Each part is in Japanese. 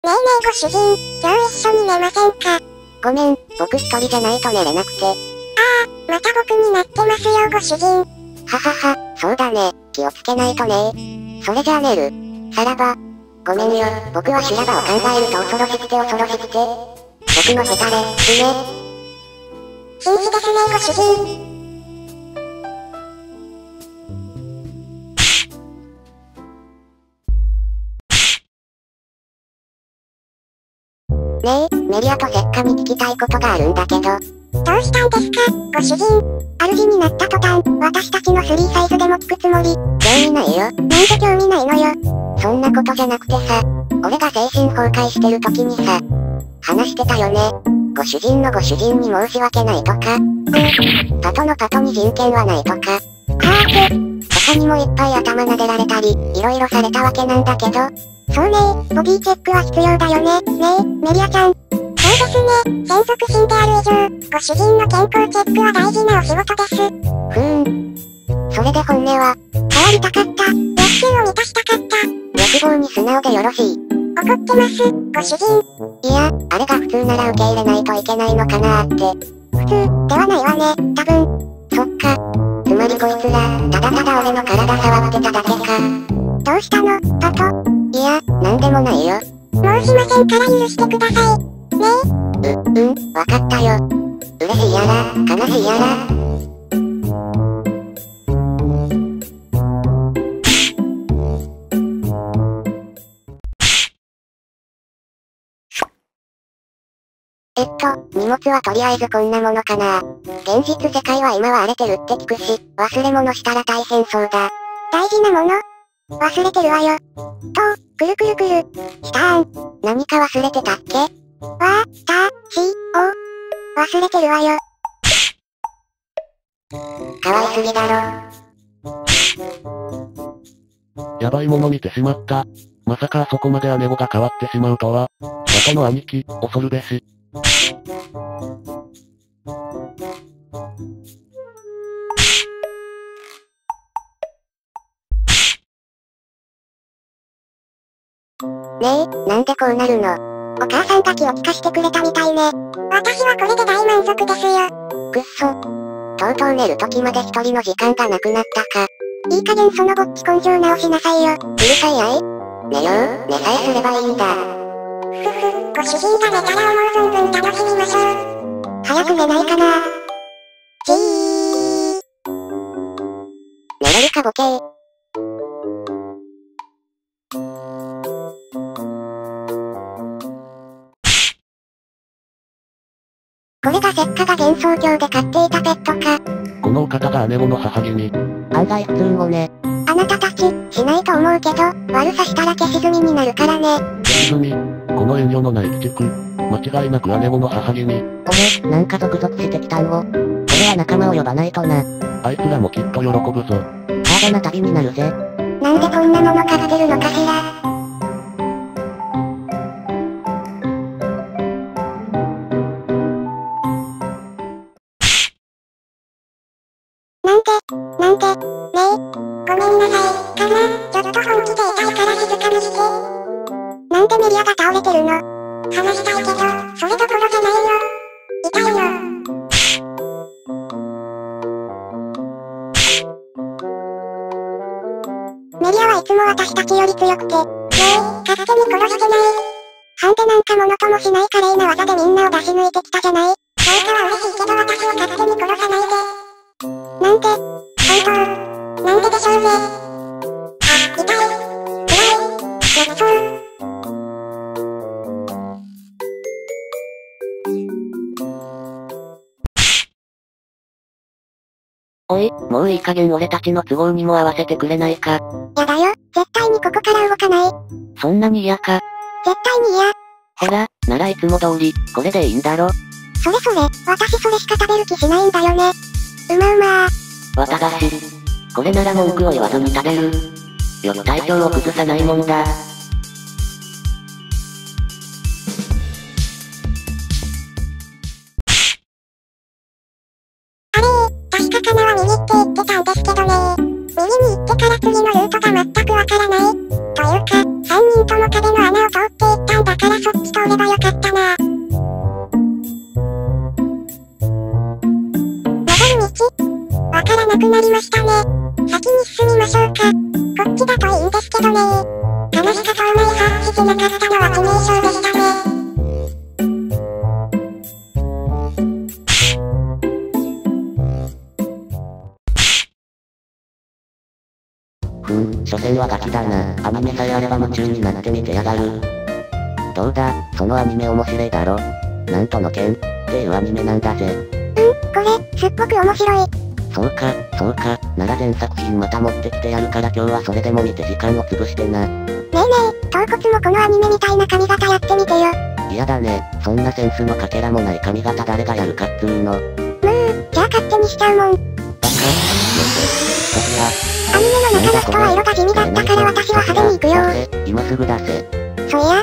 ねえご主人、今日一緒に寝ませんか？ ごめん、僕一人じゃないと寝れなくて。 また僕になってますよご主人。 ははは、そうだね、気をつけないとね。それじゃあ寝る。さらば。ごめんよ、僕は修羅場を考えると恐ろしくて恐ろしくて。僕のヘタレ、死ね。 紳士ですねご主人。 ねえ、メリアとせっかに聞きたいことがあるんだけど。 どうしたんですか、ご主人。主になった途端、私たちの3サイズでも聞くつもり。 興味ないよ。 なんで興味ないのよ。 そんなことじゃなくてさ、俺が精神崩壊してる時にさ、話してたよね。ご主人のご主人に申し訳ないとか。パトのパトに人権はないとか。他にもいっぱい頭撫でられたり、いろいろされたわけなんだけど。 そうね、ボディチェックは必要だよね。ねえ、メリアちゃん。そうですね、専属品である以上、ご主人の健康チェックは大事なお仕事です。 それで本音は、 変わりたかった。欲求を満たしたかった。 欲望に素直でよろしい。 怒ってます、ご主人。 いや、あれが普通なら受け入れないといけないのかなーって。 普通、ではないわね、多分。 そっか。つまりこいつら、ただただ俺の体触ってただけか。 どうしたの、パト？ いや、なんでもないよ。 もうしませんから許してください。ねえ。 わかったよ。嬉しいやら、悲しいやら。荷物はとりあえずこんなものかな。現実世界は今は荒れてるって聞くし、忘れ物したら大変そうだ。 大事なもの？忘れてるわよ。くるくるくる。 したーん。何か忘れてたっけ？ 忘れてるわよ。 かわいすぎだろ。やばいもの見てしまった。まさかあそこまで姉子が変わってしまうとは。パトの兄貴、恐るべし。 ねえ、なんでこうなるの？ お母さんが気を利かしてくれたみたいね。私はこれで大満足ですよ。 くっそ。とうとう寝る時まで一人の時間がなくなったか。 いい加減そのぼっち根性直しなさいよ。 うるさいあい。寝よう、寝さえすればいいんだ。 ご主人が寝たら思う存分楽しみましょう。早く寝ないかな。 寝れるかボケー。 これがせっかが幻想郷で飼っていたペットか。 このお方が姉子の母君。 案外普通をね。 あなたたち、しないと思うけど、悪さしたら消し済みになるからね。 消し済み？この遠慮のない鬼畜。間違いなく姉子の母君。 俺、なんかゾクゾクしてきたんを。これは仲間を呼ばないとな。 あいつらもきっと喜ぶぞ。 ハードな旅になるぜ。 なんでこんなもの飼ってるのかしら。なんで、ねえ、ごめんなさい、かな、ちょっと本気で痛いから静かにして。なんでメリアが倒れてるの？話したいけど、それどころじゃないよ。痛いよ。メリアはいつも私たちより強くて、ねえ、勝手に殺してない？ハンデなんかものともしない華麗な技でみんなを出し抜いてきたじゃない？なんかは嬉しいけど私を勝手に殺さないで。なんで？本当、なんででしょうね。痛い。辛い。泣きそう。 おい、もういい加減俺たちの都合にも合わせてくれないか。 やだよ、絶対にここから動かない。 そんなに嫌か。 絶対に嫌。 ほら、ならいつも通り、これでいいんだろ。 それ、私それしか食べる気しないんだよね。うまうまー。 綿菓子。これなら文句を言わずに食べる。より体調を崩さないもんだ。 確かかなは右って言ってたんですけどね。右に行ってから次のルートが全くわからない。というか、 3人とも壁の穴を通っていったんだからそっち通ればよかったな。戻る道わからなくなりましたね。先に進みましょうか。こっちだといいんですけどね。悲しか透明把握してなかったのは致命傷でしたね。 所詮はガキだな。アニメさえあれば夢中になって見てやがる。どうだ、そのアニメ面白いだろ。なんとの剣っていうアニメなんだぜ。 これ、すっごく面白い。 そうか。なら全作品また持ってきてやるから今日はそれでも見て時間を潰してな。 ねえ、頭骨もこのアニメみたいな髪型やってみてよ。 嫌だね、そんなセンスのかけらもない髪型誰がやるかっつーの。 じゃあ勝手にしちゃうもん。 バカ、 アニメの中の人は色が地味だったから私は派手に行くよ。 今すぐ出せ。 そや。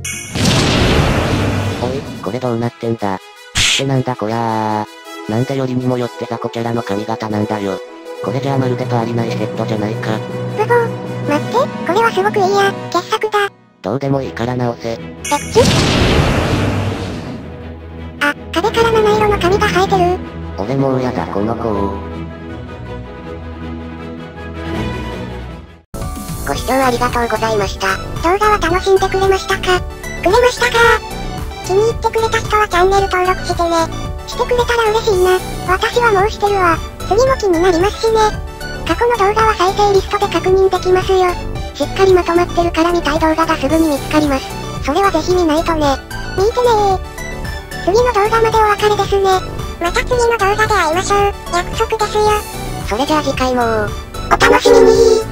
おい、これどうなってんだ。ってなんだこりゃー。なんでよりにもよって雑魚キャラの髪型なんだよ。これじゃあまるでパーリナイヘッドじゃないか。 待って、これはすごくいいや、傑作だ。 どうでもいいから直せ。 あ、壁から七色の髪が生えてる。 俺もうやだこの子。ご視聴ありがとうございました。 動画は楽しんでくれましたか？気に入ってくれた人はチャンネル登録してね。してくれたら嬉しいな。私はもうしてるわ。次も気になりますしね。過去の動画は再生リストで確認できますよ。しっかりまとまってるから見たい動画がすぐに見つかります。それはぜひ見ないとね。見てねー。次の動画までお別れですね。また次の動画で会いましょう。約束ですよ。 それじゃあ次回もお楽しみにー。